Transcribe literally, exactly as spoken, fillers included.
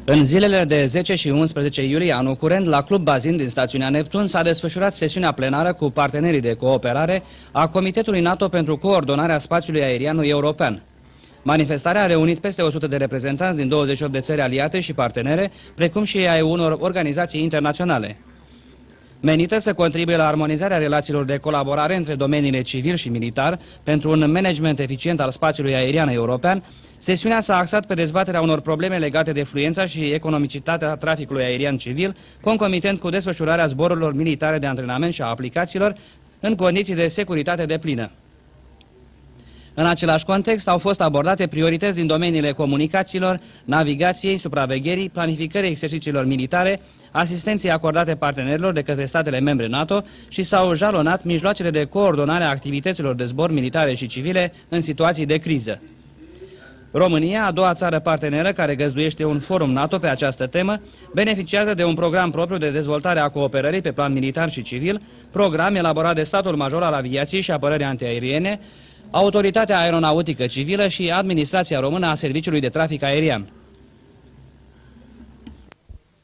În zilele de zece și unsprezece iulie anul curent, la Club Bazin din stațiunea Neptun s-a desfășurat sesiunea plenară cu partenerii de cooperare a Comitetului NATO pentru coordonarea spațiului aerian european. Manifestarea a reunit peste o sută de reprezentanți din douăzeci și opt de țări aliate și partenere, precum și ai unor organizații internaționale. Menită să contribuie la armonizarea relațiilor de colaborare între domeniile civil și militar pentru un management eficient al spațiului aerian european, sesiunea s-a axat pe dezbaterea unor probleme legate de fluența și economicitatea traficului aerian civil, concomitent cu desfășurarea zborurilor militare de antrenament și a aplicațiilor în condiții de securitate deplină. În același context au fost abordate priorități din domeniile comunicațiilor, navigației, supravegherii, planificării exercițiilor militare, asistenței acordate partenerilor de către statele membre NATO și s-au jalonat mijloacele de coordonare a activităților de zbor militare și civile în situații de criză. România, a doua țară parteneră care găzduiește un forum NATO pe această temă, beneficiază de un program propriu de dezvoltare a cooperării pe plan militar și civil, program elaborat de Statul Major al Aviației și Apărării Antiaeriene, Autoritatea Aeronautică Civilă și Administrația Română a Serviciului de Trafic Aerian.